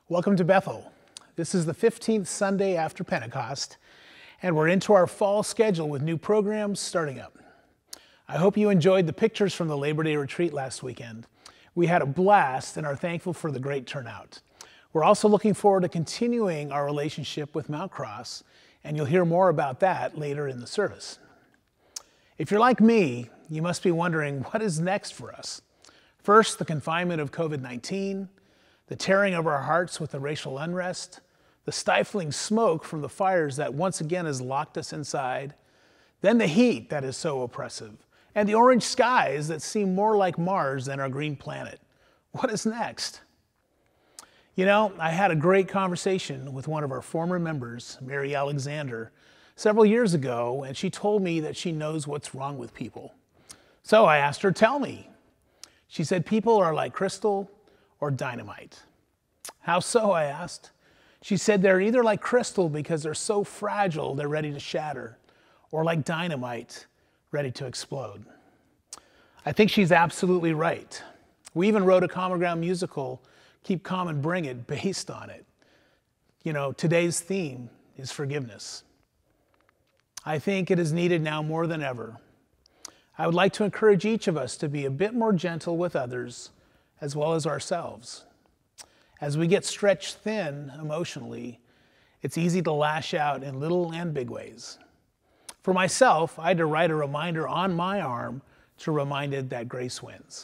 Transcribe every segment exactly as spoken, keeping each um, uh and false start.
Welcome to Bethel. This is the fifteenth Sunday after Pentecost, and we're into our fall schedule with new programs starting up. I hope you enjoyed the pictures from the Labor Day retreat last weekend. We had a blast and are thankful for the great turnout. We're also looking forward to continuing our relationship with Mount Cross, and you'll hear more about that later in the service. If you're like me, you must be wondering what is next for us. First, the confinement of COVID nineteen, the tearing of our hearts with the racial unrest, the stifling smoke from the fires that once again has locked us inside, then the heat that is so oppressive, and the orange skies that seem more like Mars than our green planet. What is next? You know, I had a great conversation with one of our former members, Mary Alexander, several years ago, and she told me that she knows what's wrong with people. So I asked her, tell me. She said people are like crystal or dynamite. How so, I asked. She said they're either like crystal because they're so fragile they're ready to shatter, or like dynamite, ready to explode. I think she's absolutely right. We even wrote a Common Ground musical, Keep Calm and Bring It, based on it. You know, today's theme is forgiveness. I think it is needed now more than ever. I would like to encourage each of us to be a bit more gentle with others as well as ourselves. As we get stretched thin emotionally, it's easy to lash out in little and big ways. For myself, I had to write a reminder on my arm to remind it that grace wins.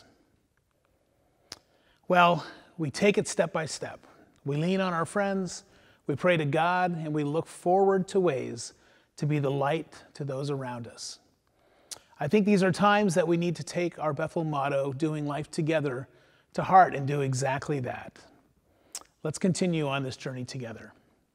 Well, we take it step by step. We lean on our friends, we pray to God, and we look forward to ways to be the light to those around us. I think these are times that we need to take our Bethel motto, doing life together, to heart and do exactly that. Let's continue on this journey together.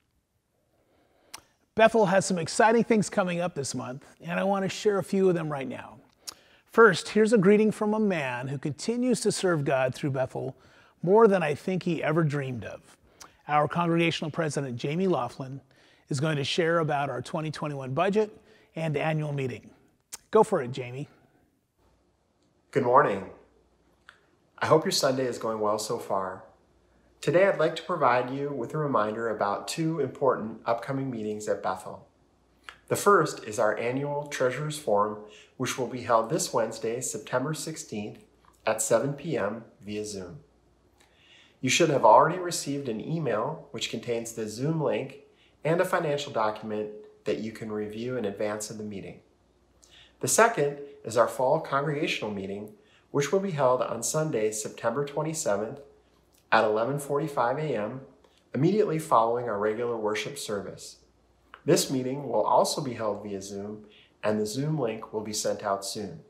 Bethel has some exciting things coming up this month, and I want to share a few of them right now. First, here's a greeting from a man who continues to serve God through Bethel more than I think he ever dreamed of. Our congregational president, Jamie Laughlin, is going to share about our twenty twenty-one budget and annual meeting. Go for it, Jamie. Good morning. I hope your Sunday is going well so far. Today I'd like to provide you with a reminder about two important upcoming meetings at Bethel. The first is our annual Treasurers Forum, which will be held this Wednesday, September sixteenth at seven p m via Zoom. You should have already received an email which contains the Zoom link and a financial document that you can review in advance of the meeting. The second is our fall congregational meeting, which will be held on Sunday, September twenty-seventh at eleven forty-five a m, immediately following our regular worship service. This meeting will also be held via Zoom, and the Zoom link will be sent out soon.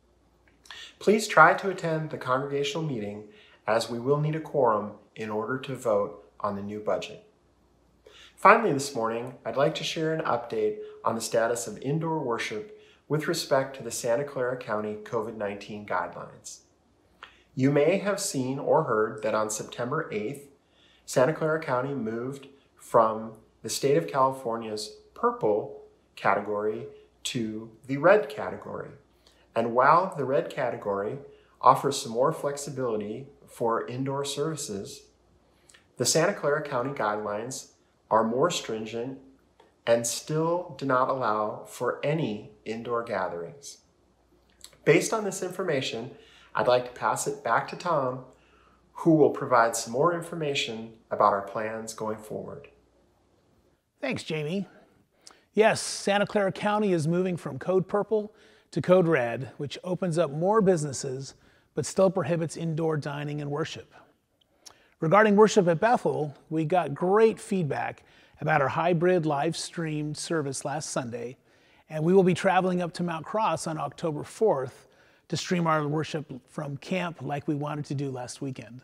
Please try to attend the congregational meeting, as we will need a quorum in order to vote on the new budget. Finally, this morning, I'd like to share an update on the status of indoor worship with respect to the Santa Clara County COVID nineteen guidelines. You may have seen or heard that on September eighth, Santa Clara County moved from the state of California's purple category to the red category. And while the red category offers some more flexibility for indoor services, the Santa Clara County guidelines are more stringent and still do not allow for any indoor gatherings. Based on this information, I'd like to pass it back to Tom, who will provide some more information about our plans going forward. Thanks, Jamie. Yes, Santa Clara County is moving from Code Purple to Code Red, which opens up more businesses, but still prohibits indoor dining and worship. Regarding worship at Bethel, we got great feedback about our hybrid live-streamed service last Sunday, and we will be traveling up to Mount Cross on October fourth to stream our worship from camp like we wanted to do last weekend.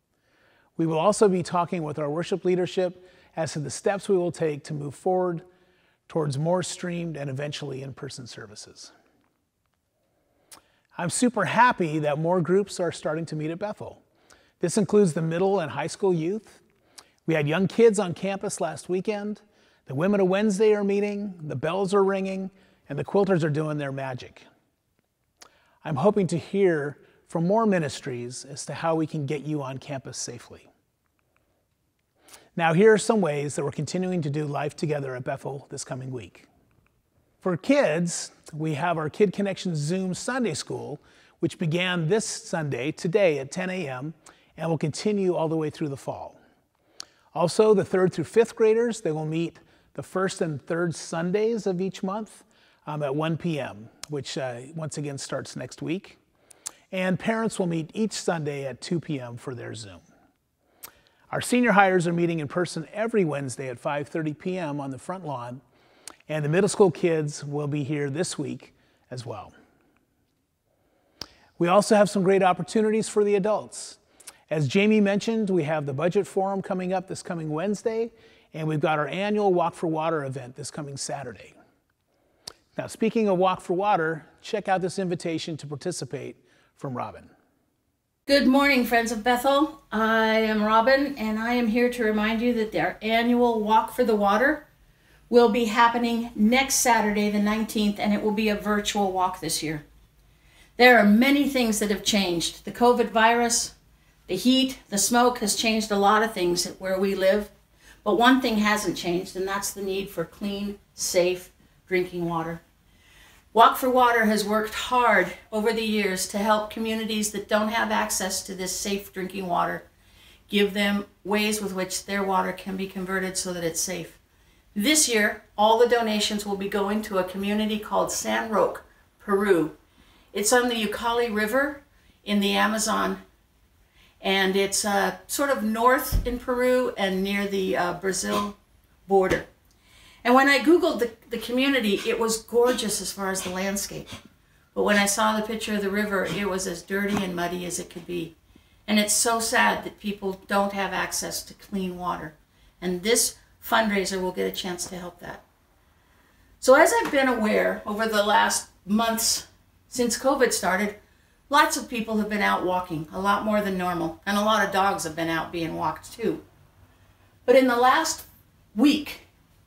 We will also be talking with our worship leadership as to the steps we will take to move forward towards more streamed and eventually in-person services. I'm super happy that more groups are starting to meet at Bethel. This includes the middle and high school youth. We had young kids on campus last weekend. The Women of Wednesday are meeting, the bells are ringing, and the quilters are doing their magic. I'm hoping to hear from more ministries as to how we can get you on campus safely. Now, here are some ways that we're continuing to do life together at Bethel this coming week. For kids, we have our Kid Connection Zoom Sunday School, which began this Sunday, today at ten a m, and will continue all the way through the fall. Also, the third through fifth graders, they will meet the first and third Sundays of each month um, at one p m, which uh, once again starts next week. And parents will meet each Sunday at two p m for their Zoom. Our senior hires are meeting in person every Wednesday at five thirty p m on the front lawn, and the middle school kids will be here this week as well. We also have some great opportunities for the adults. As Jamie mentioned, we have the budget forum coming up this coming Wednesday, and we've got our annual Walk for Water event this coming Saturday. Now, speaking of Walk for Water, check out this invitation to participate from Robin. Good morning, friends of Bethel. I am Robin, and I am here to remind you that our annual Walk for the Water will be happening next Saturday, the nineteenth, and it will be a virtual walk this year. There are many things that have changed. The COVID virus, the heat, the smoke has changed a lot of things where we live, but one thing hasn't changed, and that's the need for clean, safe drinking water. Walk for Water has worked hard over the years to help communities that don't have access to this safe drinking water, give them ways with which their water can be converted so that it's safe. This year, all the donations will be going to a community called San Roque, Peru. It's on the Ucayali River in the Amazon, and it's uh, sort of north in Peru and near the uh, Brazil border. And when I Googled the, the community, it was gorgeous as far as the landscape. But when I saw the picture of the river, it was as dirty and muddy as it could be. And it's so sad that people don't have access to clean water. And this fundraiser will get a chance to help that. So as I've been aware over the last months since COVID started, lots of people have been out walking, a lot more than normal. And a lot of dogs have been out being walked too. But in the last week,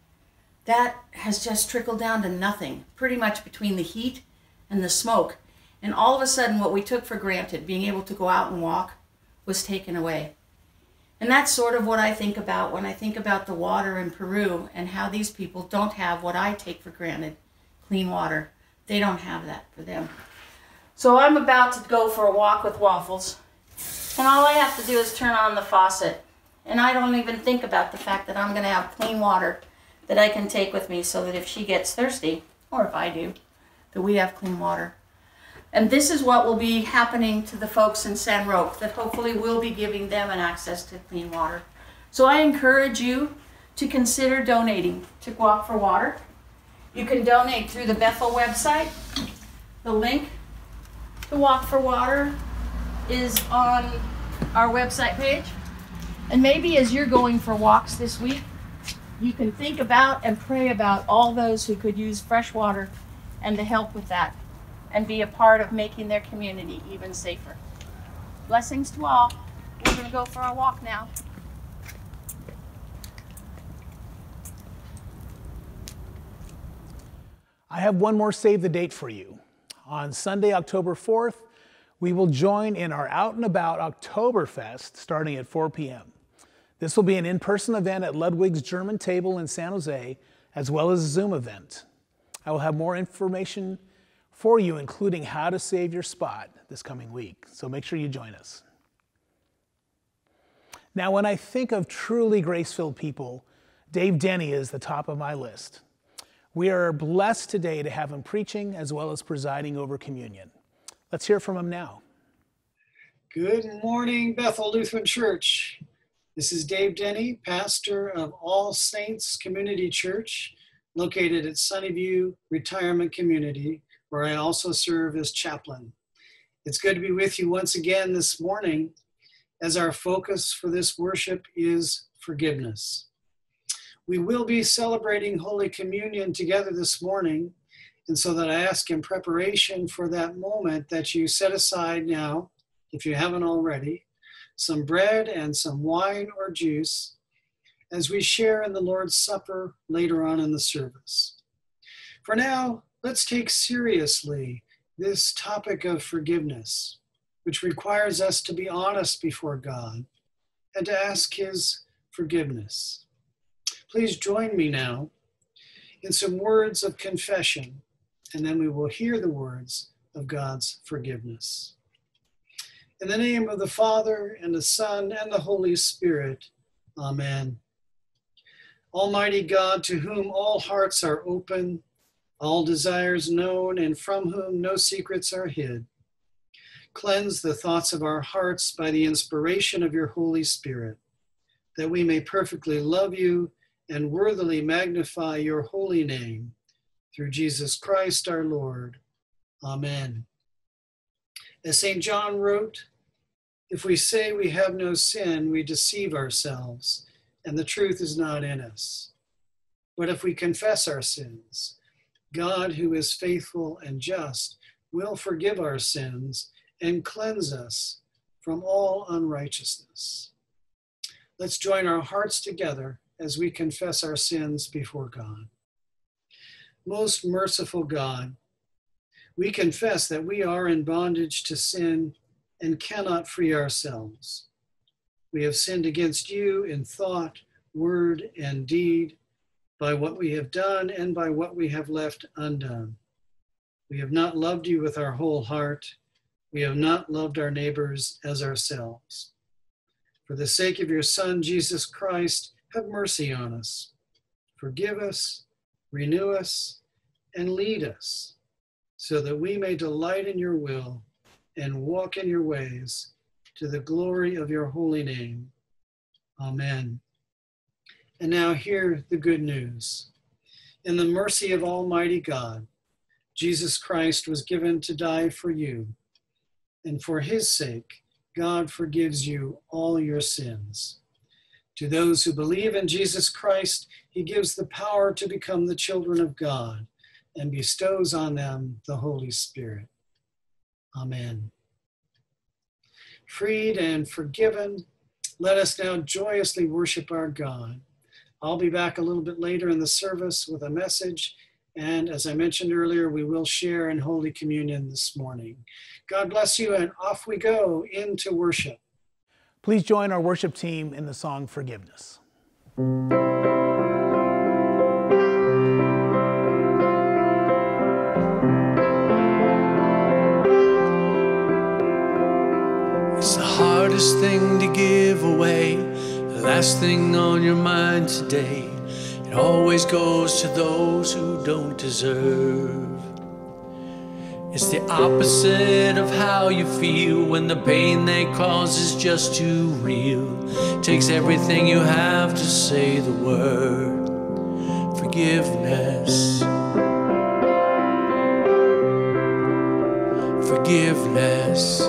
that has just trickled down to nothing, pretty much between the heat and the smoke. And all of a sudden, what we took for granted, being able to go out and walk, was taken away. And that's sort of what I think about when I think about the water in Peru and how these people don't have what I take for granted, clean water. They don't have that for them. So I'm about to go for a walk with Waffles, and all I have to do is turn on the faucet. And I don't even think about the fact that I'm going to have clean water that I can take with me so that if she gets thirsty, or if I do, that we have clean water. And this is what will be happening to the folks in San Roque, that hopefully will be giving them an access to clean water. So I encourage you to consider donating to Walk for Water. You can donate through the Bethel website. The link to Walk for Water is on our website page. And maybe as you're going for walks this week, you can think about and pray about all those who could use fresh water and to help with that and be a part of making their community even safer. Blessings to all. We're going to go for our walk now. I have one more save the date for you. On Sunday, October fourth, we will join in our Out and About Oktoberfest starting at four p m This will be an in-person event at Ludwig's German Table in San Jose, as well as a Zoom event. I will have more information for you, including how to save your spot this coming week, so make sure you join us. Now, when I think of truly grace-filled people, Dave Denny is the top of my list. We are blessed today to have him preaching as well as presiding over communion. Let's hear from him now. Good morning, Bethel Lutheran Church. This is Dave Denny, pastor of All Saints Community Church, located at Sunnyview Retirement Community, where I also serve as chaplain. It's good to be with you once again this morning, as our focus for this worship is forgiveness. We will be celebrating Holy Communion together this morning, and so that I ask in preparation for that moment that you set aside now, if you haven't already, some bread and some wine or juice as we share in the Lord's Supper later on in the service. For now, let's take seriously this topic of forgiveness, which requires us to be honest before God and to ask His forgiveness. Please join me now in some words of confession, and then we will hear the words of God's forgiveness. In the name of the Father, and the Son, and the Holy Spirit, amen. Almighty God, to whom all hearts are open, all desires known, and from whom no secrets are hid, cleanse the thoughts of our hearts by the inspiration of your Holy Spirit, that we may perfectly love you and worthily magnify your holy name, through Jesus Christ our Lord. Amen. As Saint John wrote, if we say we have no sin, we deceive ourselves, and the truth is not in us. But if we confess our sins, God, who is faithful and just, will forgive our sins and cleanse us from all unrighteousness. Let's join our hearts together as we confess our sins before God. Most merciful God, we confess that we are in bondage to sin and cannot free ourselves. We have sinned against you in thought, word, and deed, by what we have done and by what we have left undone. We have not loved you with our whole heart. We have not loved our neighbors as ourselves. For the sake of your Son, Jesus Christ, have mercy on us. Forgive us, renew us, and lead us, so that we may delight in your will and walk in your ways, to the glory of your holy name. Amen. And now hear the good news. In the mercy of Almighty God, Jesus Christ was given to die for you, and for his sake, God forgives you all your sins. To those who believe in Jesus Christ, he gives the power to become the children of God and bestows on them the Holy Spirit. Amen. Freed and forgiven, let us now joyously worship our God. I'll be back a little bit later in the service with a message, and as I mentioned earlier, we will share in Holy Communion this morning. God bless you, and off we go into worship. Please join our worship team in the song Forgiveness. It's the hardest thing to give away, the last thing on your mind today. It always goes to those who don't deserve. It's the opposite of how you feel when the pain they cause is just too real. It takes everything you have to say the word forgiveness. Forgiveness.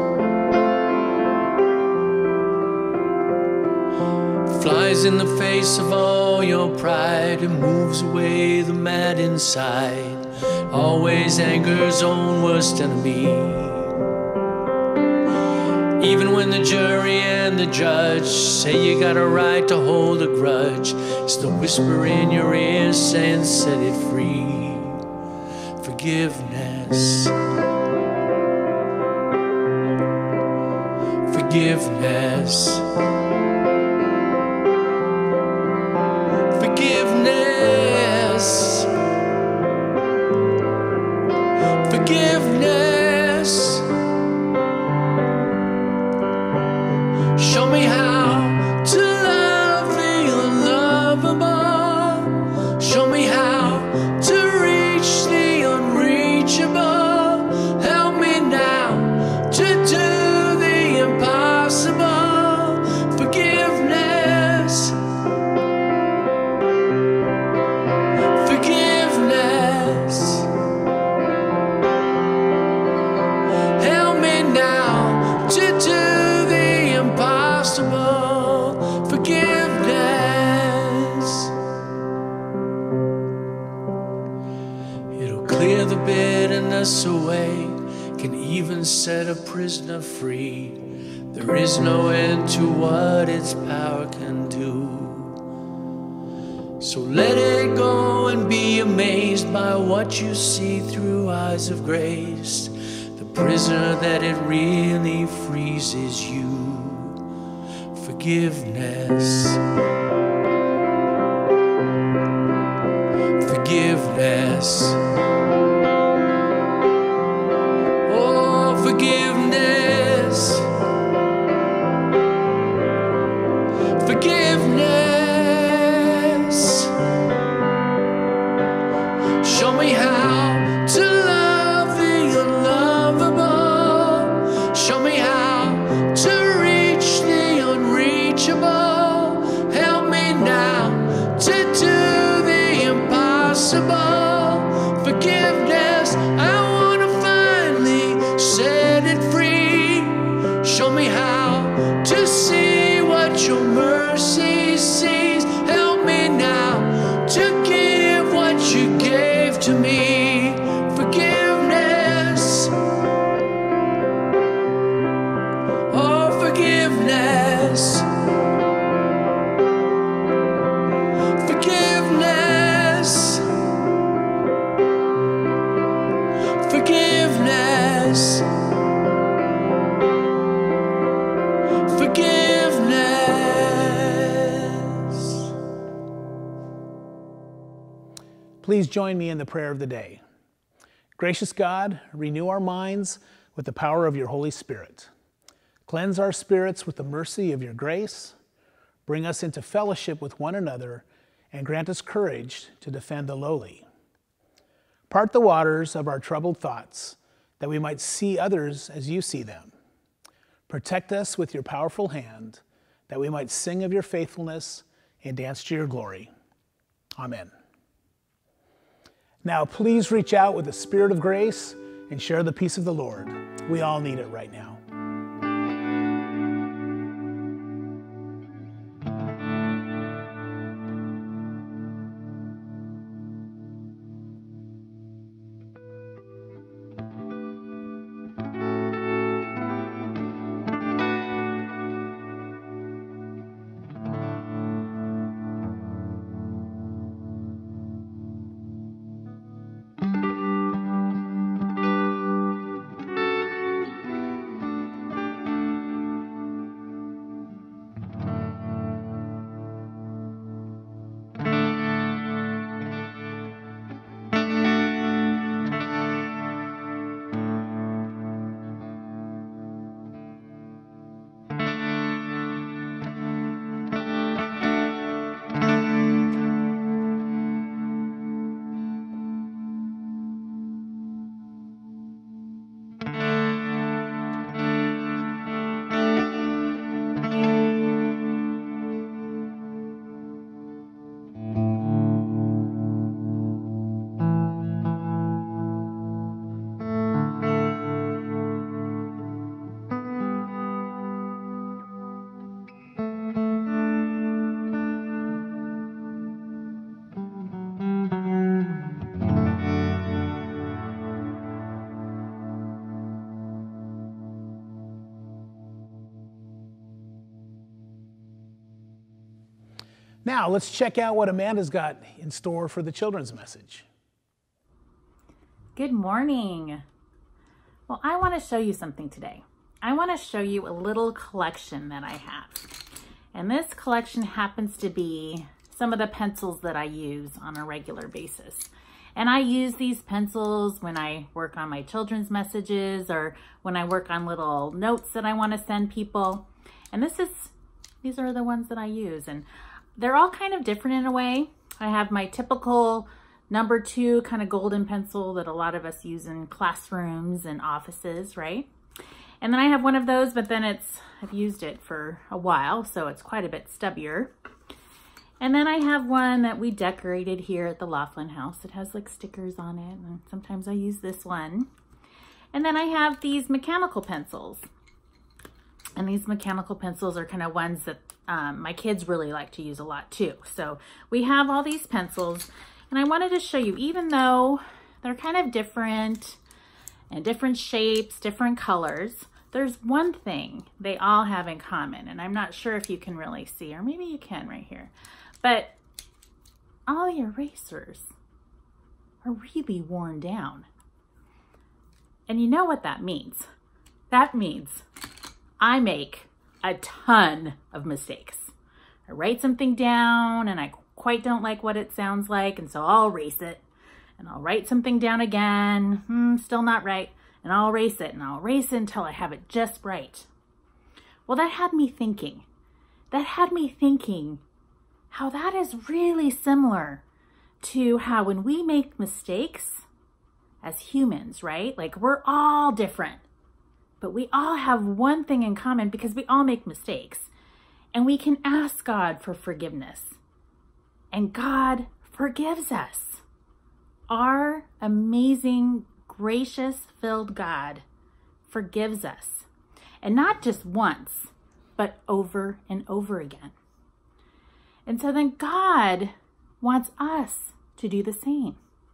Flies in the face of all your pride and moves away the mad inside. Always anger's own worst enemy. Even when the jury and the judge say you got a right to hold a grudge, it's the whisper in your ear saying set it free. Forgiveness. Forgiveness. Forgiveness. Forgiveness. Show me how to love the unlovable. Show me how to reach the unreachable. Help me now to do the impossible. Forgiveness. Forgiveness. Help me now to do the impossible. Forgiveness. It'll clear the bitterness away, can even set a prisoner free. There is no end to what its power can do. So let it go and be amazed by what you see through eyes of grace. The prisoner that it really frees is you. forgiveness. Forgiveness. Oh, forgiveness. Forgiveness. Show me how to love the unlovable. Show me how to reach the unreachable. Help me now to do the impossible. Forgiveness, I want to finally set it free. Show me how to see what your mercy sees. Help me now to give what you gave to me. Forgiveness. Oh, forgiveness. Forgiveness. Forgiveness. Forgiveness. Please join me in the prayer of the day. Gracious God, renew our minds with the power of your Holy Spirit. Cleanse our spirits with the mercy of your grace. Bring us into fellowship with one another and grant us courage to defend the lowly. Part the waters of our troubled thoughts that we might see others as you see them. Protect us with your powerful hand that we might sing of your faithfulness and dance to your glory. Amen. Now, please reach out with the spirit of grace and share the peace of the Lord. We all need it right now. Now, let's check out what Amanda's got in store for the children's message. Good morning. Well, I want to show you something today. I want to show you a little collection that I have. And this collection happens to be some of the pencils that I use on a regular basis. And I use these pencils when I work on my children's messages or when I work on little notes that I want to send people. And this is, these are the ones that I use. And they're all kind of different in a way. I have my typical number two kind of golden pencil that a lot of us use in classrooms and offices, right? And then I have one of those, but then it's, I've used it for a while, so it's quite a bit stubbier. And then I have one that we decorated here at the Laughlin house. It has like stickers on it, and sometimes I use this one. And then I have these mechanical pencils. And these mechanical pencils are kind of ones that um, my kids really like to use a lot too. So we have all these pencils, and I wanted to show you, even though they're kind of different and different shapes, different colors, there's one thing they all have in common, and I'm not sure if you can really see, or maybe you can right here, but all the erasers are really worn down. And you know what that means? That means I make a ton of mistakes. I write something down and I quite don't like what it sounds like, and so I'll erase it. And I'll write something down again, hmm, still not right, and I'll erase it, and I'll erase it until I have it just right. Well, that had me thinking. That had me thinking how that is really similar to how when we make mistakes as humans, right? Like, we're all different, but we all have one thing in common because we all make mistakes. And we can ask God for forgiveness. And God forgives us. Our amazing, gracious, filled God forgives us. And not just once, but over and over again. And so then God wants us to do the same.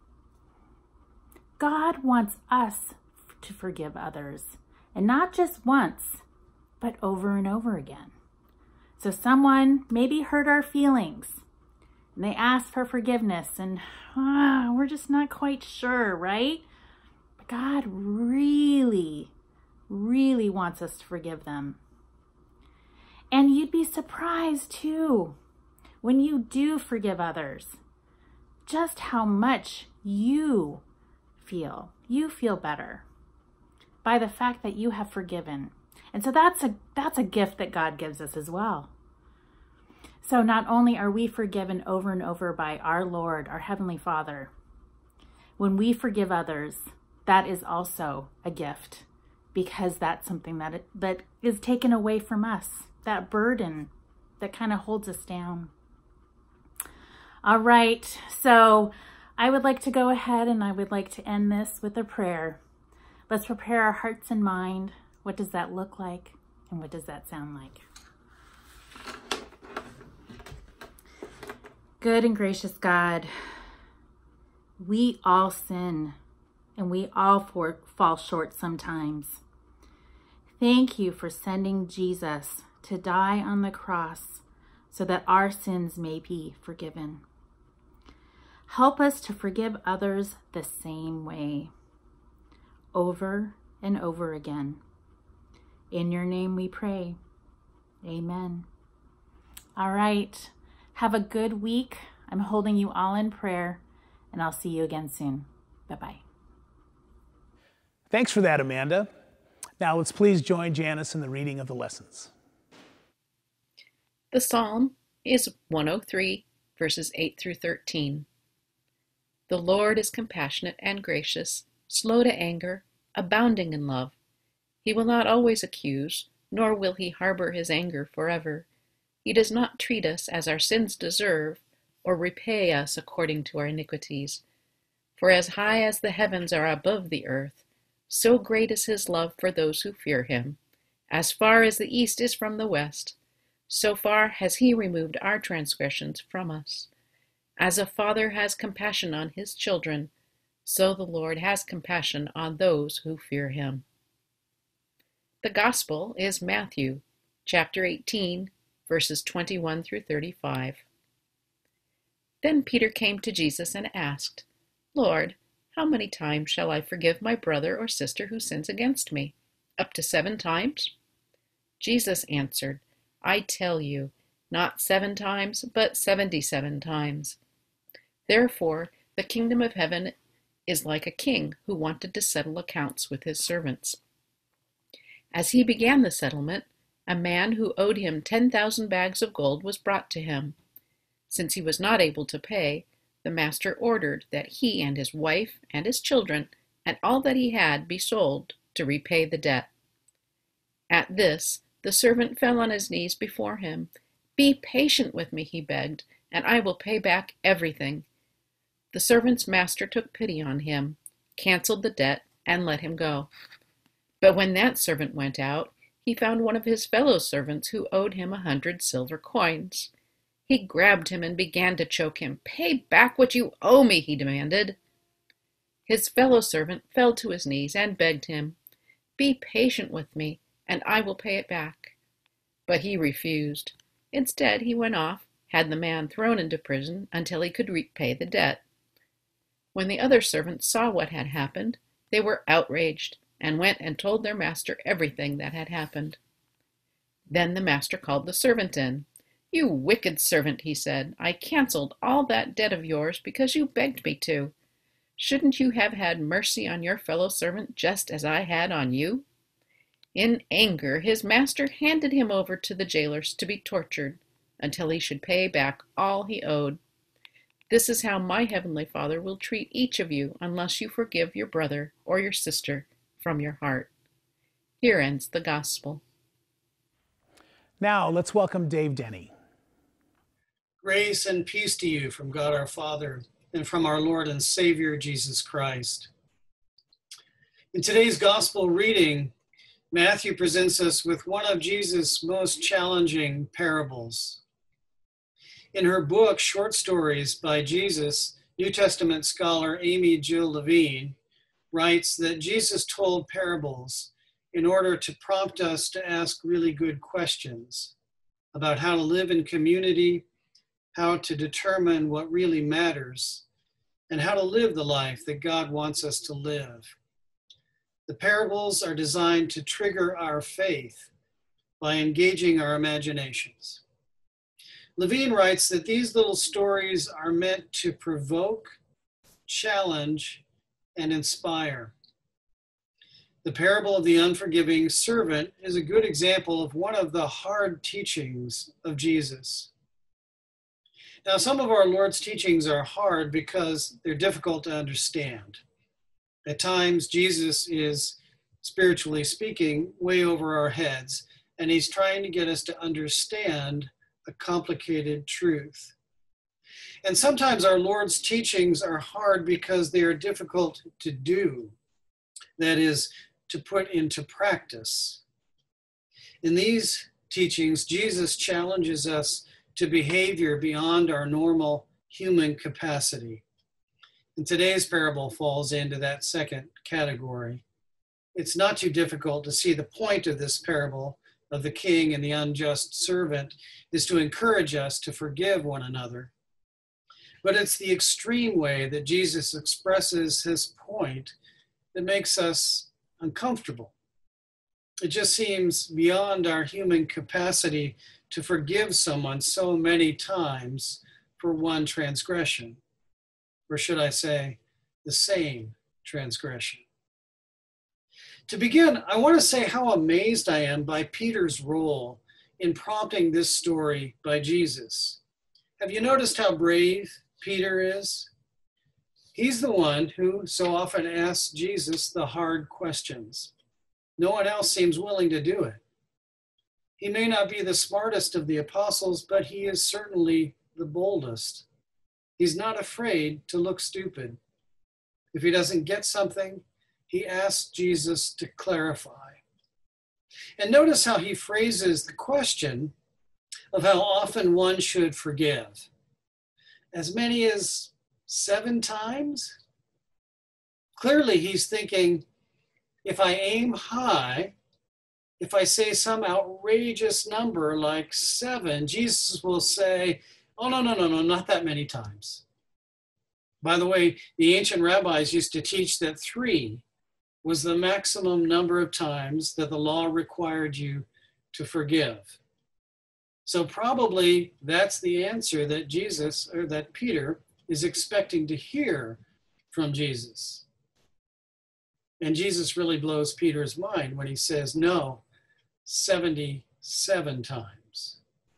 God wants us to forgive others. And not just once, but over and over again. So someone maybe hurt our feelings, and they ask for forgiveness, and ah, we're just not quite sure, right? But God really, really wants us to forgive them. And you'd be surprised too, when you do forgive others, just how much you feel. You feel better by the fact that you have forgiven. And so that's a that's a gift that God gives us as well. So not only are we forgiven over and over by our Lord, our Heavenly Father, when we forgive others, that is also a gift, because that's something that it, that is taken away from us, that burden that kind of holds us down. All right, so I would like to go ahead and I would like to end this with a prayer. Let's prepare our hearts and mind. What does that look like? And what does that sound like? Good and gracious God, we all sin and we all for, fall short sometimes. Thank you for sending Jesus to die on the cross so that our sins may be forgiven. Help us to forgive others the same way, over and over again. In your name we pray. Amen. All right. Have a good week. I'm holding you all in prayer, and I'll see you again soon. Bye-bye. Thanks for that, Amanda. Now let's please join Janice in the reading of the lessons. The psalm is one oh three, verses eight through thirteen. The Lord is compassionate and gracious, slow to anger, abounding in love. He will not always accuse, nor will he harbor his anger forever. He does not treat us as our sins deserve, or repay us according to our iniquities. For as high as the heavens are above the earth, so great is his love for those who fear him. As far as the east is from the west, so far has he removed our transgressions from us. As a father has compassion on his children, so the Lord has compassion on those who fear him. The Gospel is Matthew, chapter eighteen, verses twenty-one through thirty-five. Then Peter came to Jesus and asked, Lord, how many times shall I forgive my brother or sister who sins against me? Up to seven times? Jesus answered, I tell you, not seven times, but seventy-seven times. Therefore, the kingdom of heaven is like a king who wanted to settle accounts with his servants. As he began the settlement, a man who owed him ten thousand bags of gold was brought to him. Since he was not able to pay, the master ordered that he and his wife and his children and all that he had be sold to repay the debt. At this, the servant fell on his knees before him. Be patient with me, he begged, and I will pay back everything. The servant's master took pity on him, canceled the debt, and let him go. But when that servant went out, he found one of his fellow servants who owed him a hundred silver coins. He grabbed him and began to choke him. Pay back what you owe me, he demanded. His fellow servant fell to his knees and begged him, Be patient with me, and I will pay it back. But he refused. Instead, he went off, had the man thrown into prison until he could repay the debt. When the other servants saw what had happened, they were outraged and went and told their master everything that had happened. Then the master called the servant in. "You wicked servant," he said, "I canceled all that debt of yours because you begged me to. Shouldn't you have had mercy on your fellow servant just as I had on you?" In anger, his master handed him over to the jailers to be tortured until he should pay back all he owed. This is how my heavenly Father will treat each of you unless you forgive your brother or your sister from your heart. Here ends the gospel. Now let's welcome Dave Denny. Grace and peace to you from God our Father and from our Lord and Savior Jesus Christ. In today's gospel reading, Matthew presents us with one of Jesus' most challenging parables. In her book, Short Stories by Jesus, New Testament scholar Amy Jill Levine writes that Jesus told parables in order to prompt us to ask really good questions about how to live in community, how to determine what really matters, and how to live the life that God wants us to live. The parables are designed to trigger our faith by engaging our imaginations. Levine writes that these little stories are meant to provoke, challenge, and inspire. The parable of the unforgiving servant is a good example of one of the hard teachings of Jesus. Now, some of our Lord's teachings are hard because they're difficult to understand. At times, Jesus is, spiritually speaking, way over our heads, and he's trying to get us to understand a complicated truth. And sometimes our Lord's teachings are hard because they are difficult to do, that is, to put into practice. In these teachings, Jesus challenges us to behavior beyond our normal human capacity. And today's parable falls into that second category. It's not too difficult to see the point of this parable of the king and the unjust servant is to encourage us to forgive one another. But it's the extreme way that Jesus expresses his point that makes us uncomfortable. It just seems beyond our human capacity to forgive someone so many times for one transgression. Or should I say, the same transgression. To begin, I want to say how amazed I am by Peter's role in prompting this story by Jesus. Have you noticed how brave Peter is? He's the one who so often asks Jesus the hard questions. No one else seems willing to do it. He may not be the smartest of the apostles, but he is certainly the boldest. He's not afraid to look stupid. If he doesn't get something, he asks Jesus to clarify. And notice how he phrases the question of how often one should forgive. As many as seven times? Clearly he's thinking, if I aim high, if I say some outrageous number like seven, Jesus will say, oh, no, no, no, no, not that many times. By the way, the ancient rabbis used to teach that three was the maximum number of times that the law required you to forgive. So probably that's the answer that Jesus, or that Peter, is expecting to hear from Jesus. And Jesus really blows Peter's mind when he says, no, seventy-seven times.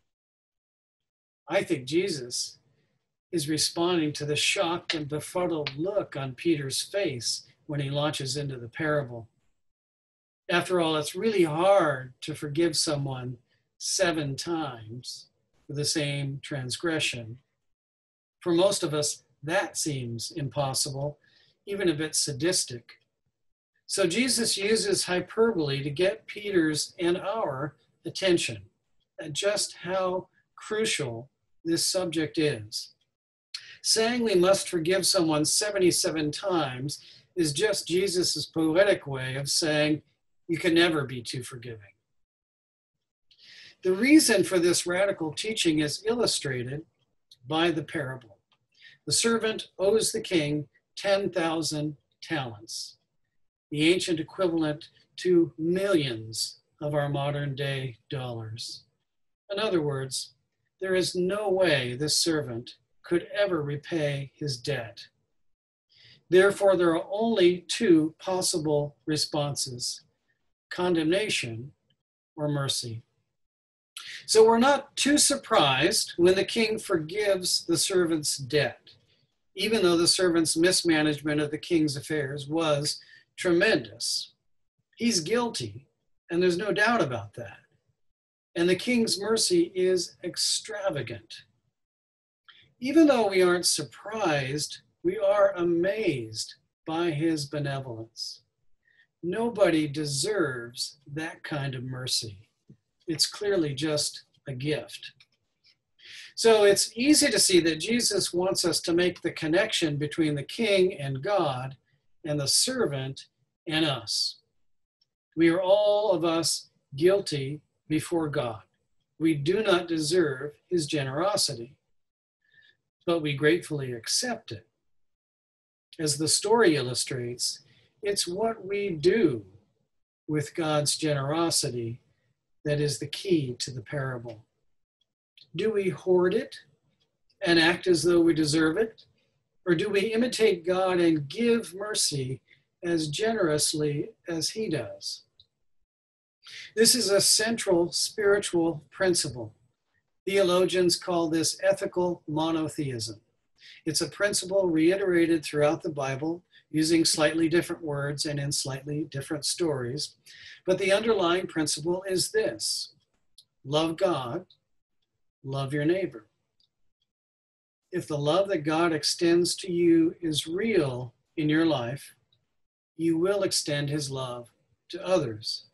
I think Jesus is responding to the shocked and befuddled look on Peter's face when he launches into the parable. After all, it's really hard to forgive someone seven times for the same transgression. For most of us, that seems impossible, even a bit sadistic. So Jesus uses hyperbole to get Peter's and our attention at just how crucial this subject is. Saying we must forgive someone seventy-seven times is just Jesus's poetic way of saying you can never be too forgiving. The reason for this radical teaching is illustrated by the parable. The servant owes the king ten thousand talents, the ancient equivalent to millions of our modern day dollars. In other words, there is no way this servant could ever repay his debt. Therefore, there are only two possible responses: condemnation or mercy. So we're not too surprised when the king forgives the servant's debt, even though the servant's mismanagement of the king's affairs was tremendous. He's guilty, and there's no doubt about that. And the king's mercy is extravagant. Even though we aren't surprised, we are amazed by his benevolence. Nobody deserves that kind of mercy. It's clearly just a gift. So it's easy to see that Jesus wants us to make the connection between the king and God and the servant and us. We are all of us guilty before God. We do not deserve his generosity, but we gratefully accept it. As the story illustrates, it's what we do with God's generosity that is the key to the parable. Do we hoard it and act as though we deserve it? Or do we imitate God and give mercy as generously as he does? This is a central spiritual principle. Theologians call this ethical monotheism. It's a principle reiterated throughout the Bible using slightly different words and in slightly different stories. But the underlying principle is this: love God, love your neighbor. If the love that God extends to you is real in your life, you will extend his love to others.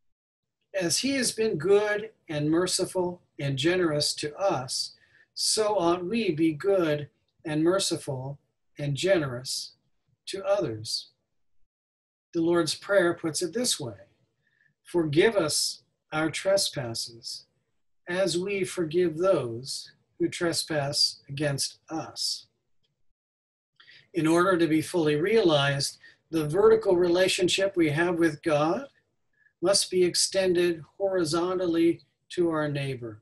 As he has been good and merciful and generous to us, so ought we be good and merciful and generous to others. The Lord's Prayer puts it this way: forgive us our trespasses, as we forgive those who trespass against us. In order to be fully realized, the vertical relationship we have with God must be extended horizontally to our neighbor,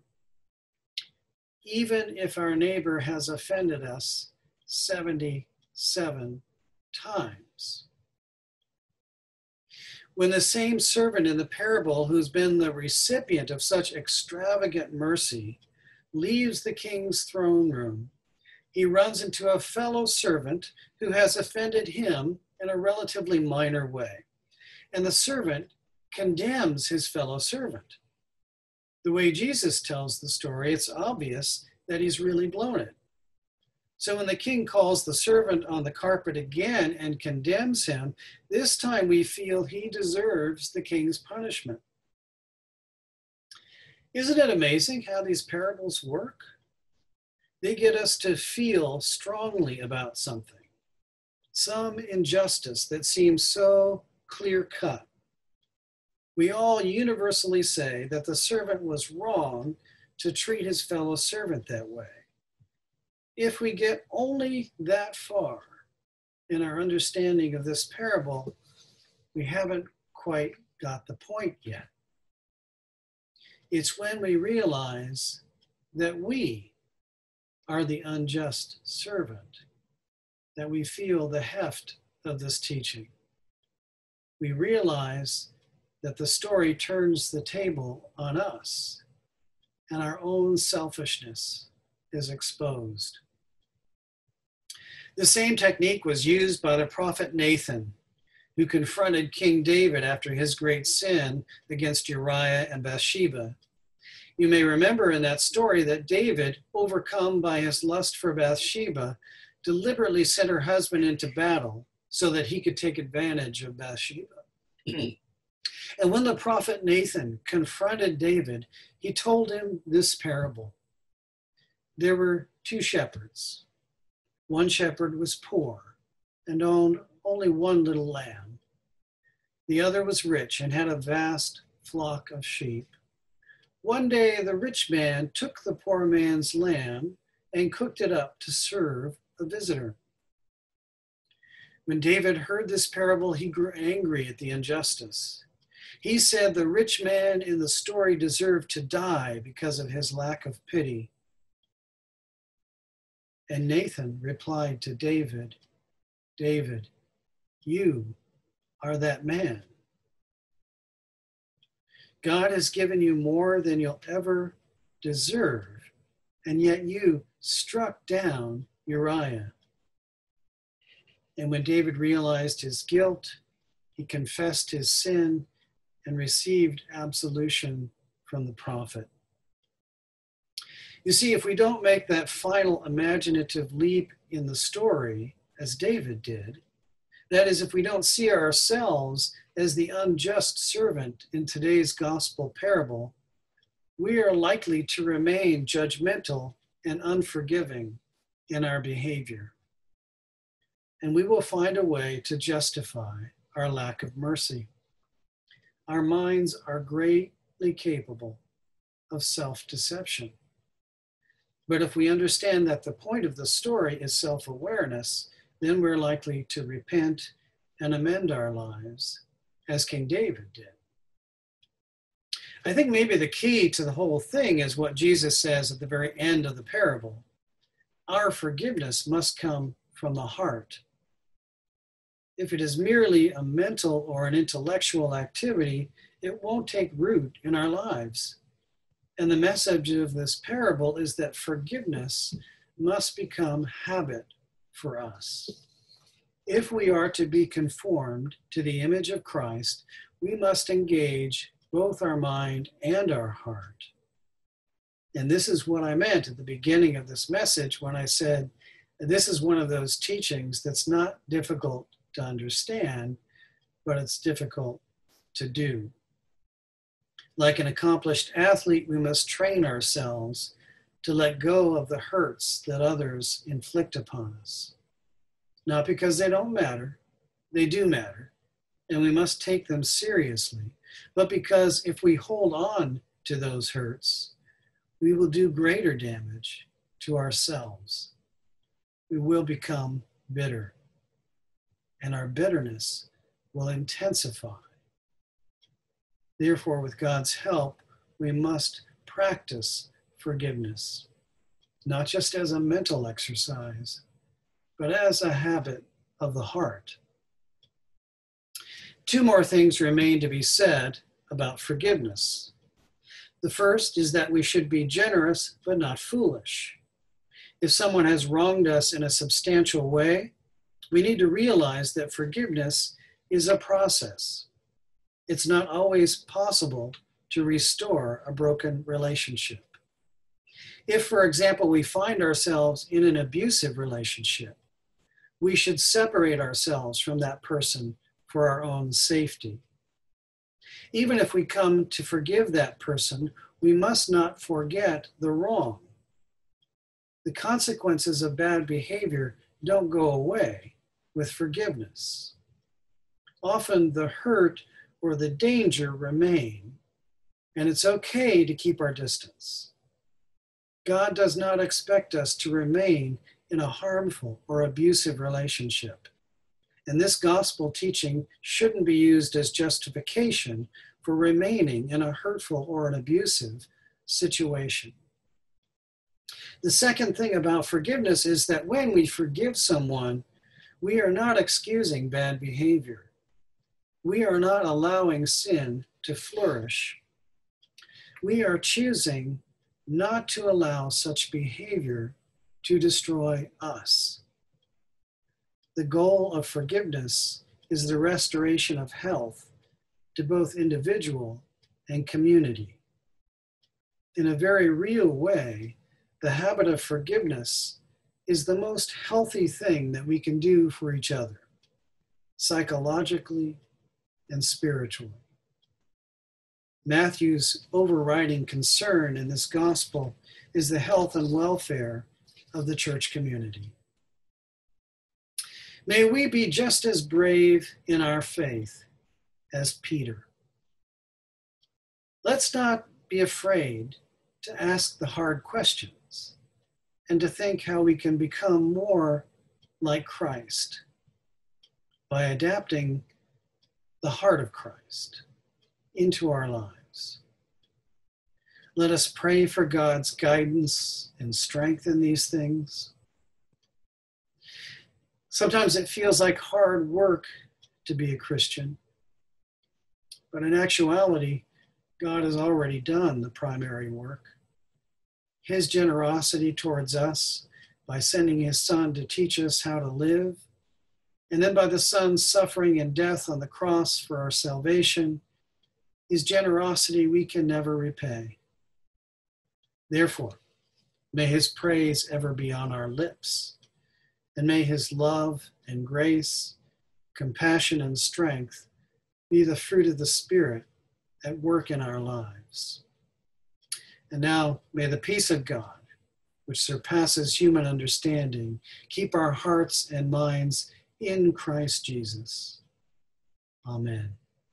even if our neighbor has offended us seventy-seven times. When the same servant in the parable, who's been the recipient of such extravagant mercy, leaves the king's throne room, he runs into a fellow servant who has offended him in a relatively minor way. And the servant condemns his fellow servant. The way Jesus tells the story, it's obvious that he's really blown it. So when the king calls the servant on the carpet again and condemns him, this time we feel he deserves the king's punishment. Isn't it amazing how these parables work? They get us to feel strongly about something, some injustice that seems so clear-cut. We all universally say that the servant was wrong to treat his fellow servant that way. If we get only that far in our understanding of this parable, we haven't quite got the point yet. It's when we realize that we are the unjust servant that we feel the heft of this teaching. We realize that the story turns the table on us and our own selfishness is exposed. The same technique was used by the prophet Nathan, who confronted King David after his great sin against Uriah and Bathsheba. You may remember in that story that David, overcome by his lust for Bathsheba, deliberately sent her husband into battle so that he could take advantage of Bathsheba. And when the prophet Nathan confronted David, he told him this parable. There were two shepherds. One shepherd was poor and owned only one little lamb. The other was rich and had a vast flock of sheep. One day the rich man took the poor man's lamb and cooked it up to serve a visitor. When David heard this parable, he grew angry at the injustice. He said the rich man in the story deserved to die because of his lack of pity. And Nathan replied to David, David, you are that man. God has given you more than you'll ever deserve, and yet you struck down Uriah. And when David realized his guilt, he confessed his sin and received absolution from the prophet. You see, if we don't make that final imaginative leap in the story, as David did, that is, if we don't see ourselves as the unjust servant in today's gospel parable, we are likely to remain judgmental and unforgiving in our behavior. And we will find a way to justify our lack of mercy. Our minds are greatly capable of self-deception. But if we understand that the point of the story is self-awareness, then we're likely to repent and amend our lives, as King David did. I think maybe the key to the whole thing is what Jesus says at the very end of the parable. Our forgiveness must come from the heart. If it is merely a mental or an intellectual activity, it won't take root in our lives. And the message of this parable is that forgiveness must become habit for us. If we are to be conformed to the image of Christ, we must engage both our mind and our heart. And this is what I meant at the beginning of this message when I said, this is one of those teachings that's not difficult to understand, but it's difficult to do. Like an accomplished athlete, we must train ourselves to let go of the hurts that others inflict upon us. Not because they don't matter, they do matter, and we must take them seriously, but because if we hold on to those hurts, we will do greater damage to ourselves. We will become bitter, and our bitterness will intensify. Therefore, with God's help, we must practice forgiveness, not just as a mental exercise, but as a habit of the heart. Two more things remain to be said about forgiveness. The first is that we should be generous, but not foolish. If someone has wronged us in a substantial way, we need to realize that forgiveness is a process. It's not always possible to restore a broken relationship. If, for example, we find ourselves in an abusive relationship, we should separate ourselves from that person for our own safety. Even if we come to forgive that person, we must not forget the wrong. The consequences of bad behavior don't go away with forgiveness. Often the hurt or the danger remain, and it's okay to keep our distance. God does not expect us to remain in a harmful or abusive relationship. And this gospel teaching shouldn't be used as justification for remaining in a hurtful or an abusive situation. The second thing about forgiveness is that when we forgive someone, we are not excusing bad behavior. We are not allowing sin to flourish. We are choosing not to allow such behavior to destroy us. The goal of forgiveness is the restoration of health to both individual and community. In a very real way, the habit of forgiveness is the most healthy thing that we can do for each other, psychologically and spiritually. Matthew's overriding concern in this gospel is the health and welfare of the church community. May we be just as brave in our faith as Peter. Let's not be afraid to ask the hard questions and to think how we can become more like Christ by adapting the heart of Christ into our lives. Let us pray for God's guidance and strength in these things. Sometimes it feels like hard work to be a Christian, but in actuality, God has already done the primary work. His generosity towards us by sending his Son to teach us how to live, and then by the Son's suffering and death on the cross for our salvation, is generosity we can never repay. Therefore, may his praise ever be on our lips, and may his love and grace, compassion and strength be the fruit of the Spirit at work in our lives. And now may the peace of God, which surpasses human understanding, keep our hearts and minds in Christ Jesus. Amen.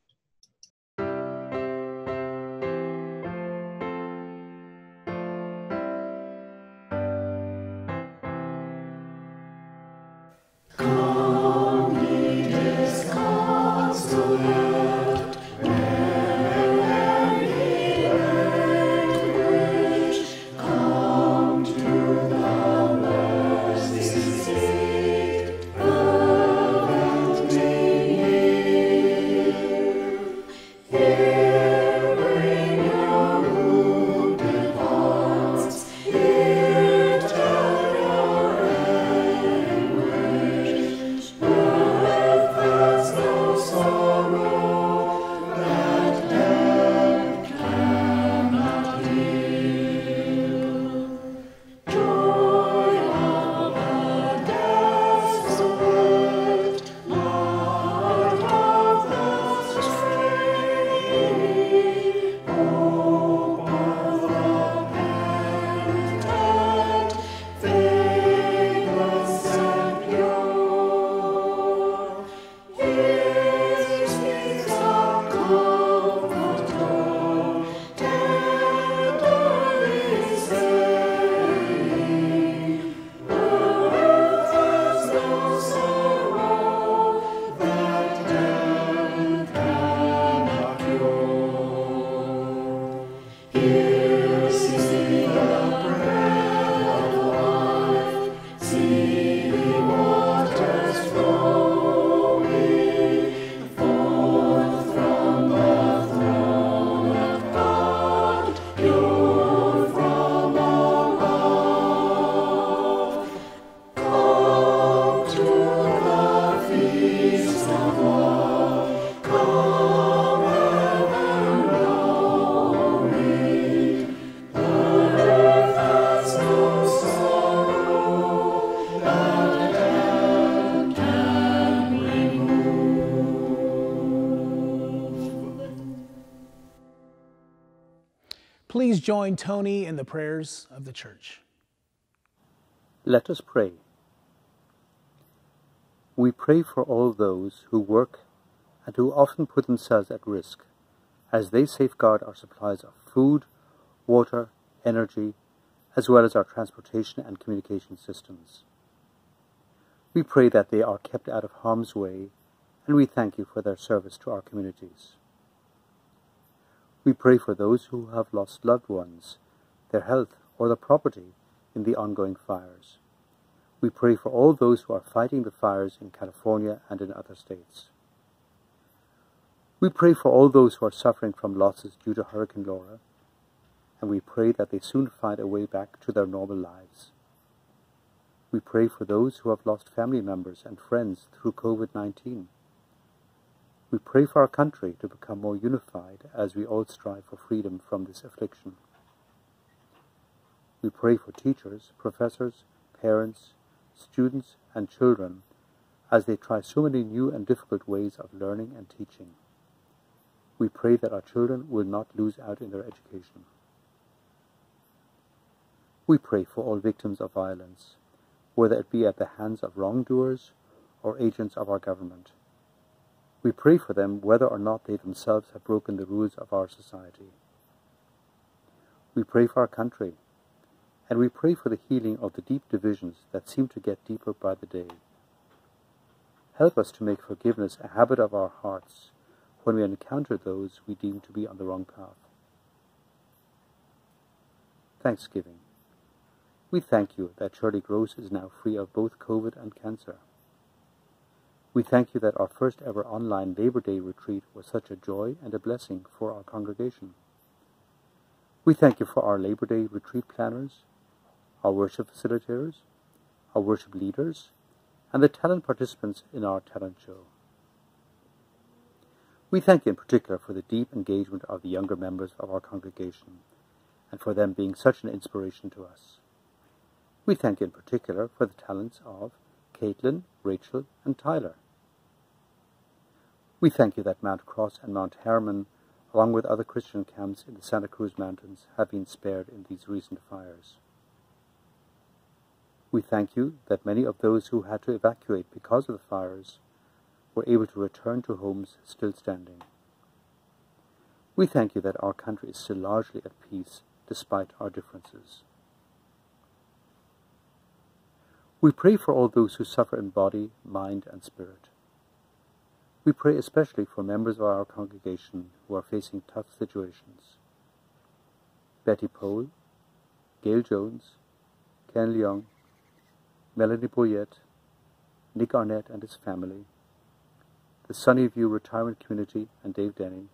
Please join Tony in the prayers of the church. Let us pray. We pray for all those who work and who often put themselves at risk as they safeguard our supplies of food, water, energy, as well as our transportation and communication systems. We pray that they are kept out of harm's way, and we thank you for their service to our communities. We pray for those who have lost loved ones, their health, or their property in the ongoing fires. We pray for all those who are fighting the fires in California and in other states. We pray for all those who are suffering from losses due to Hurricane Laura, and we pray that they soon find a way back to their normal lives. We pray for those who have lost family members and friends through COVID nineteen. We pray for our country to become more unified as we all strive for freedom from this affliction. We pray for teachers, professors, parents, students, and children as they try so many new and difficult ways of learning and teaching. We pray that our children will not lose out in their education. We pray for all victims of violence, whether it be at the hands of wrongdoers or agents of our government. We pray for them whether or not they themselves have broken the rules of our society. We pray for our country, and we pray for the healing of the deep divisions that seem to get deeper by the day. Help us to make forgiveness a habit of our hearts, when we encounter those we deem to be on the wrong path. Thanksgiving. We thank you that Shirley Gross is now free of both COVID and cancer. We thank you that our first ever online Labor Day retreat was such a joy and a blessing for our congregation. We thank you for our Labor Day retreat planners, our worship facilitators, our worship leaders, and the talent participants in our talent show. We thank you in particular for the deep engagement of the younger members of our congregation and for them being such an inspiration to us. We thank you in particular for the talents of Caitlin, Rachel, and Tyler. We thank you that Mount Cross and Mount Hermon, along with other Christian camps in the Santa Cruz Mountains, have been spared in these recent fires. We thank you that many of those who had to evacuate because of the fires were able to return to homes still standing. We thank you that our country is still largely at peace despite our differences. We pray for all those who suffer in body, mind, and spirit. We pray especially for members of our congregation who are facing tough situations. Betty Pohl, Gail Jones, Ken Leong, Melanie Boyette, Nick Arnett and his family, the Sunnyview Retirement Community and Dave Denny,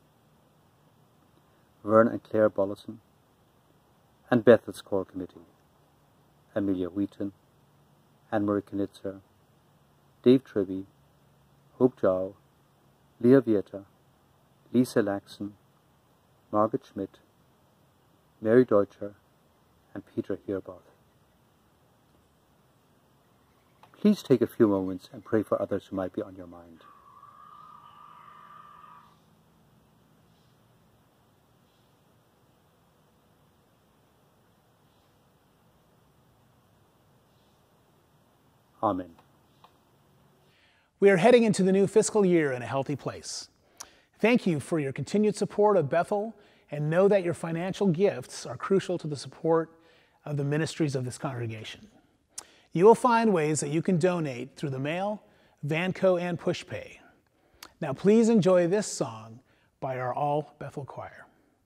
Vern and Claire Bollison, and Bethel's Core Committee, Amelia Wheaton, Anne-Marie Knitzer, Dave Tribby, Hope Jow, Leah Vieta, Lisa Laxon, Margaret Schmidt, Mary Deutscher, and Peter Herboth. Please take a few moments and pray for others who might be on your mind. Amen. We are heading into the new fiscal year in a healthy place. Thank you for your continued support of Bethel, and know that your financial gifts are crucial to the support of the ministries of this congregation. You will find ways that you can donate through the mail, Vanco, and PushPay. Now please enjoy this song by our All Bethel Choir.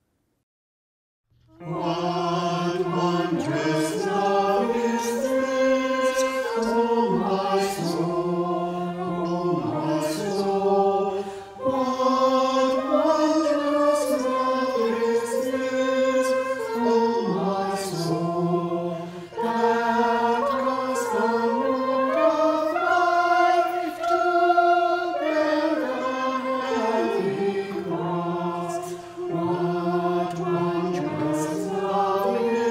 What wondrous love is this, oh my soul, oh my soul. What wondrous love is this, oh my soul, that caused the Lord of life to bear the heavy cross. What wondrous love is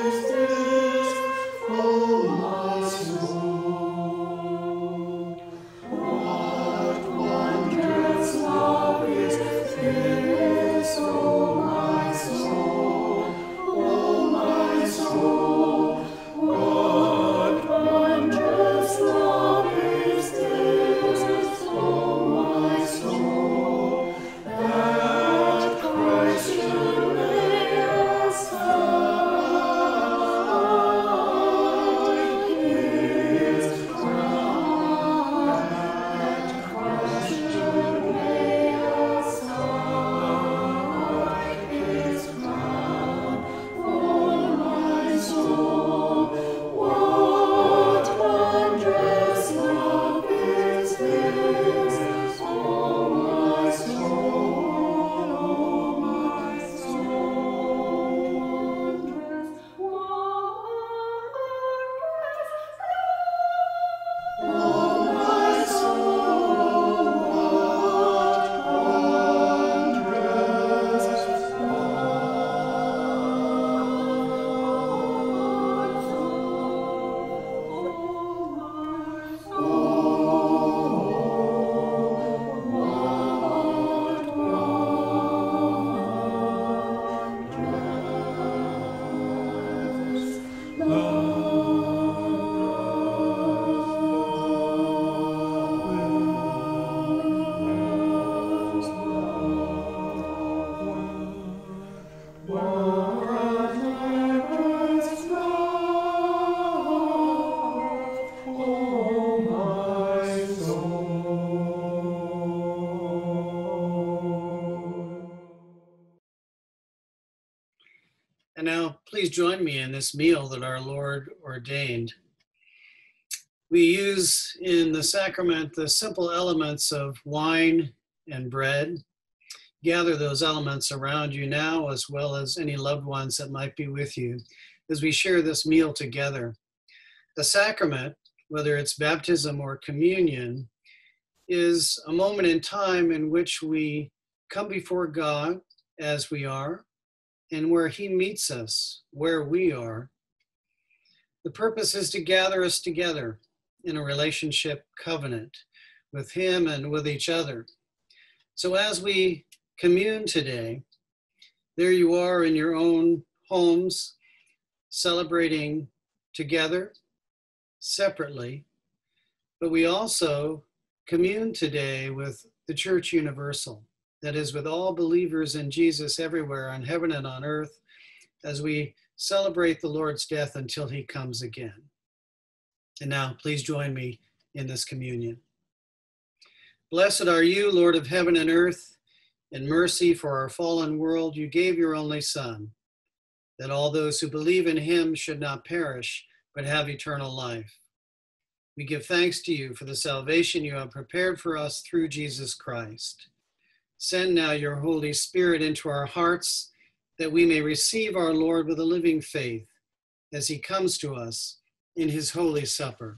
And now please join me in this meal that our Lord ordained. We use in the sacrament the simple elements of wine and bread. Gather those elements around you now, as well as any loved ones that might be with you, as we share this meal together. The sacrament, whether it's baptism or communion, is a moment in time in which we come before God as we are, and where He meets us where we are. The purpose is to gather us together in a relationship covenant with Him and with each other. So as we commune today, there you are in your own homes, celebrating together, separately, but we also commune today with the Church Universal, that is, with all believers in Jesus everywhere on heaven and on earth, as we celebrate the Lord's death until He comes again. And now, please join me in this communion. Blessed are you, Lord of heaven and earth. In mercy for our fallen world, you gave your only Son, that all those who believe in Him should not perish, but have eternal life. We give thanks to you for the salvation you have prepared for us through Jesus Christ. Send now your Holy Spirit into our hearts, that we may receive our Lord with a living faith as He comes to us in His holy supper.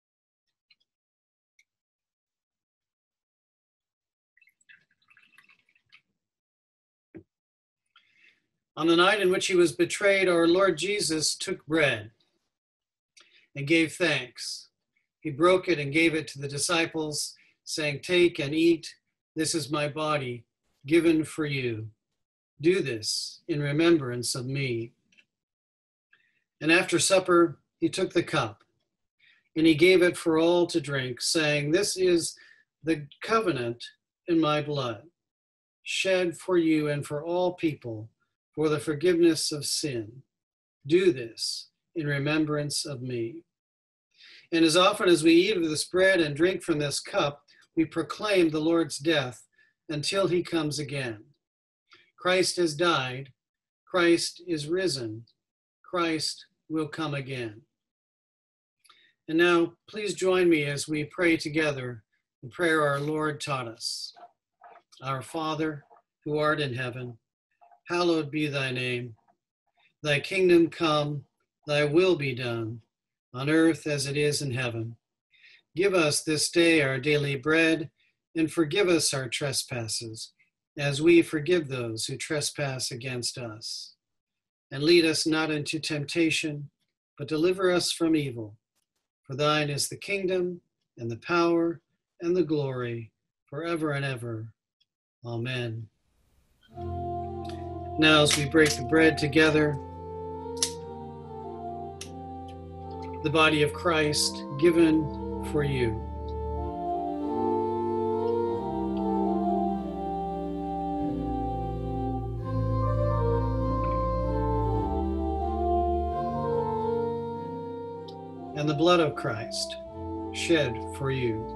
On the night in which He was betrayed, our Lord Jesus took bread and gave thanks. He broke it and gave it to the disciples, saying, "Take and eat. This is my body, given for you. Do this in remembrance of me." And after supper, He took the cup, and He gave it for all to drink, saying, "This is the covenant in my blood, shed for you and for all people, for the forgiveness of sin. Do this in remembrance of me." And as often as we eat of this bread and drink from this cup, we proclaim the Lord's death until He comes again. Christ has died. Christ is risen. Christ will come again. And now, please join me as we pray together the prayer our Lord taught us. Our Father, who art in heaven, hallowed be thy name. Thy kingdom come, thy will be done, on earth as it is in heaven. Give us this day our daily bread, and forgive us our trespasses, as we forgive those who trespass against us. And lead us not into temptation, but deliver us from evil. For thine is the kingdom, and the power, and the glory, forever and ever. Amen. Now, as we break the bread together, the body of Christ given for you. And the blood of Christ shed for you.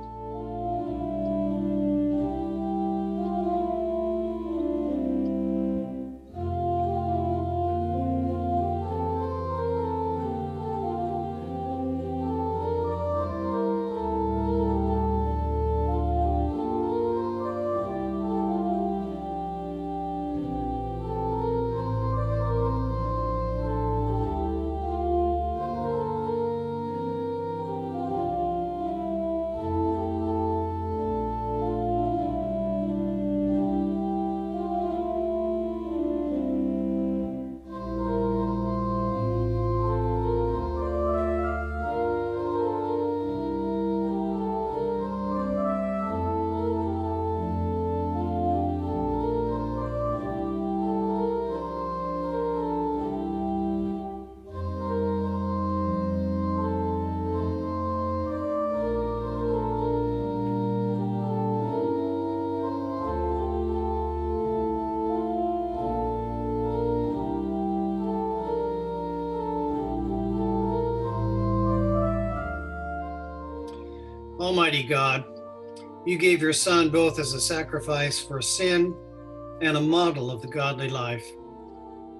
Almighty God, you gave your Son both as a sacrifice for sin and a model of the godly life.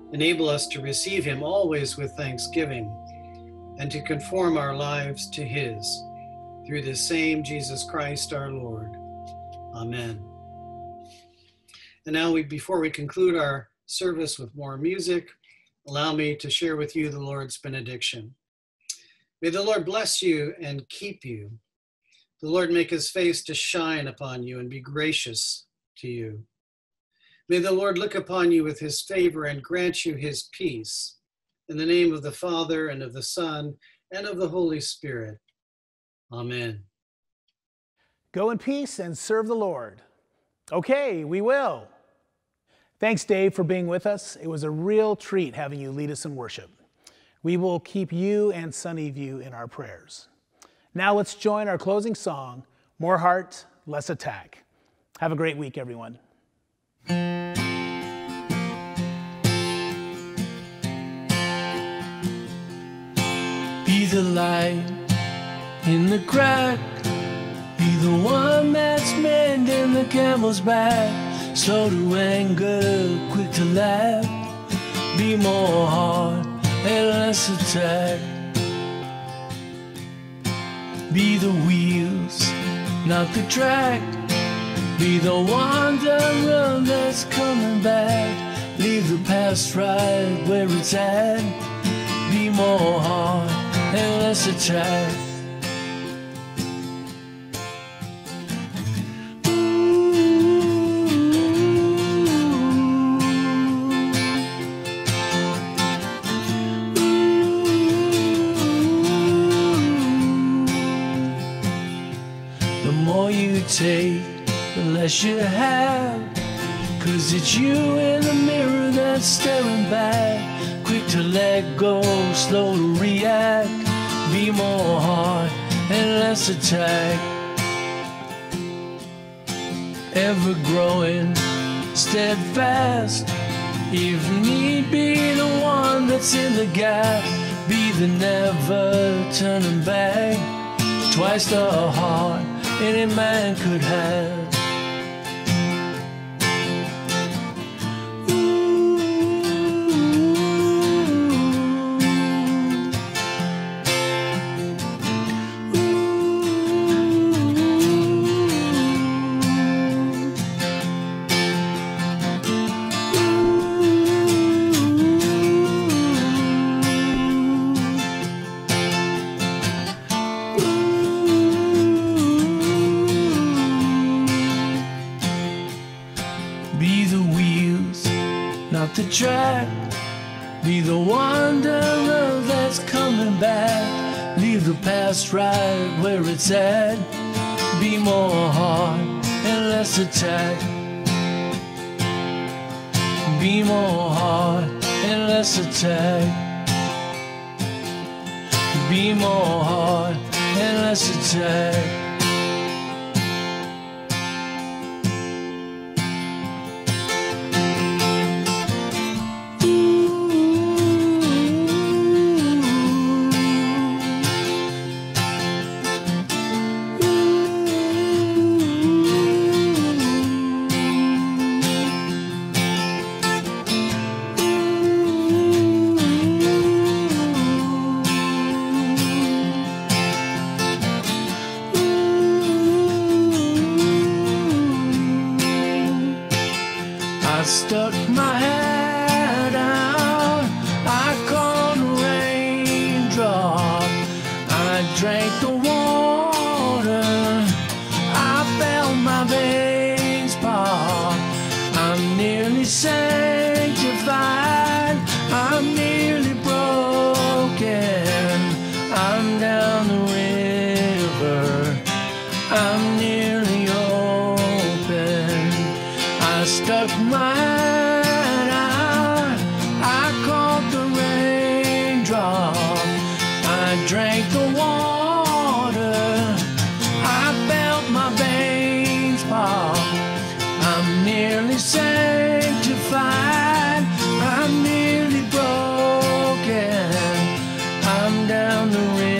Enable us to receive him always with thanksgiving and to conform our lives to his, through the same Jesus Christ our Lord. Amen. And now, we, before we conclude our service with more music, allow me to share with you the Lord's benediction. May the Lord bless you and keep you. The Lord make his face to shine upon you and be gracious to you. May the Lord look upon you with his favor and grant you his peace. In the name of the Father, and of the Son, and of the Holy Spirit. Amen. Go in peace and serve the Lord. Okay, we will. Thanks, Dave, for being with us. It was a real treat having you lead us in worship. We will keep you and Sunnyview in our prayers. Now let's join our closing song, More Heart, Less Attack. Have a great week, everyone. Be the light in the crack. Be the one that's mending the camel's back. Slow to anger, quick to laugh. Be more hard and less attack. Be the wheels, not the track. Be the wanderer that's coming back. Leave the past right where it's at. Be more hard and less attack. The more you take, the less you have. 'Cause it's you in the mirror that's staring back. Quick to let go, slow to react. Be more hard and less attack. Ever growing, steadfast. If need be, the one that's in the gap. Be the never turning back. Twice the heart any man could have. The track, be the wanderer that's coming back. Leave the past right where it's at. Be more hard and less attack. Be more hard and less attack. Be more hard and less attack. Stuck my head out, I caught a raindrop. I drank the water, I felt my veins pop. I'm nearly sanctified, I'm nearly broken. I'm down the river, I'm nearly open. I stuck my head out, I caught the raindrop. I drank the water, I felt my veins pop. I'm nearly sanctified, I'm nearly broken. I'm down the river.